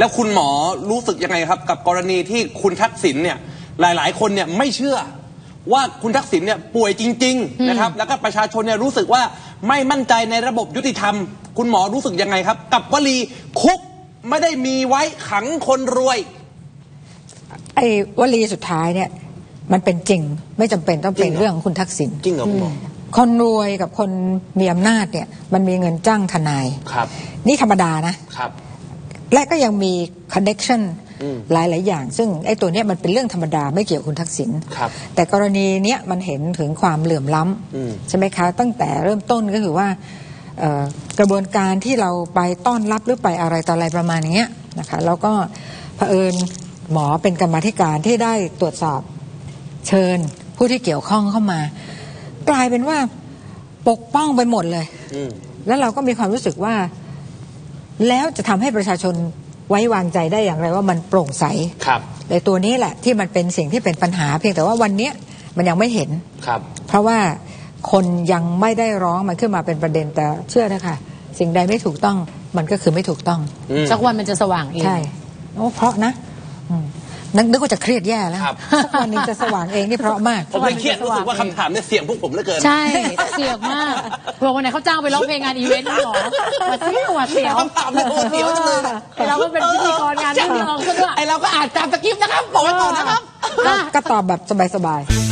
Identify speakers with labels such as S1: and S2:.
S1: แล้วคุณหมอรู้สึกยังไงครับกับกรณีที่คุณทักษิณเนี่ยหลายๆคนเนี่ยไม่เชื่อว่าคุณทักษิณเนี่ยป่วยจริงๆนะครับแล้วก็ประชาชนเนี่ยรู้สึกว่าไม่มั่นใจในระบบยุติธรรมคุณหมอรู้สึกยังไงครับกับวลีคุกไม่ได้มีไว้ขังคนรวย
S2: ไอ้วลีสุดท้ายเนี่ยมันเป็นจริงไม่จำเป็นต้องเป็นเรื่องของคุณทักษิณ
S1: จริงเหรอคุณหมอ
S2: คนรวยกับคนมีอำนาจเนี่ยมันมีเงินจ้างทนาย
S1: ครับ
S2: นี่ธรรมดานะครับและก็ยังมีคอนเนคชั่นหลายอย่างซึ่งไอ้ตัวเนี้ยมันเป็นเรื่องธรรมดาไม่เกี่ยวกับคุณทักษิณแต่กรณีเนี้ยมันเห็นถึงความเหลื่อมล้ำใช่ไหมคะตั้งแต่เริ่มต้นก็คือว่ากระบวนการที่เราไปต้อนรับหรือไปอะไรต่ออะไรประมาณนี้นะคะแล้วก็เผอิญหมอเป็นกรรมาธิการที่ได้ตรวจสอบเชิญผู้ที่เกี่ยวข้องเข้ามากลายเป็นว่าปกป้องไปหมดเลยแล้วเราก็มีความรู้สึกว่าแล้วจะทำให้ประชาชนไว้วางใจได้อย่างไรว่ามันโปร่งใสในตัวนี้แหละที่มันเป็นสิ่งที่เป็นปัญหาเพียงแต่ว่าวันนี้มันยังไม่เห็นเพราะว่าคนยังไม่ได้ร้องมันขึ้นมาเป็นประเด็นแต่เชื่อนะคะสิ่งใดไม่ถูกต้องมันก็คือไม่ถูกต้อง
S3: สักวันมันจะสว่างเอง
S2: ใช่โอ้เพราะนะนึกว่าจะเครียดแย่แล้วสักวันนึงจะสว่างเองนี่เพราะมาก
S1: ผมไม่เครียดรู้สึกว่าคำถามเนี่ยเสี่ยงพวกผมเหลือเกิน
S3: ใช่เสี่ยงมากพวกวันไหนเขาจ้างไปร้องเพลงงานอีเวนต์หรอมาเที่ยวเสียว
S1: คำถามเนี่ยเสียวจังเลย
S3: เราก็เป็นพิธีกรงานที่เราก็
S1: ไอเราก็อ่านตามสคริปต์นะครับบอกไว้ก่อนนะครับ
S2: ก็ตอบแบบสบายๆ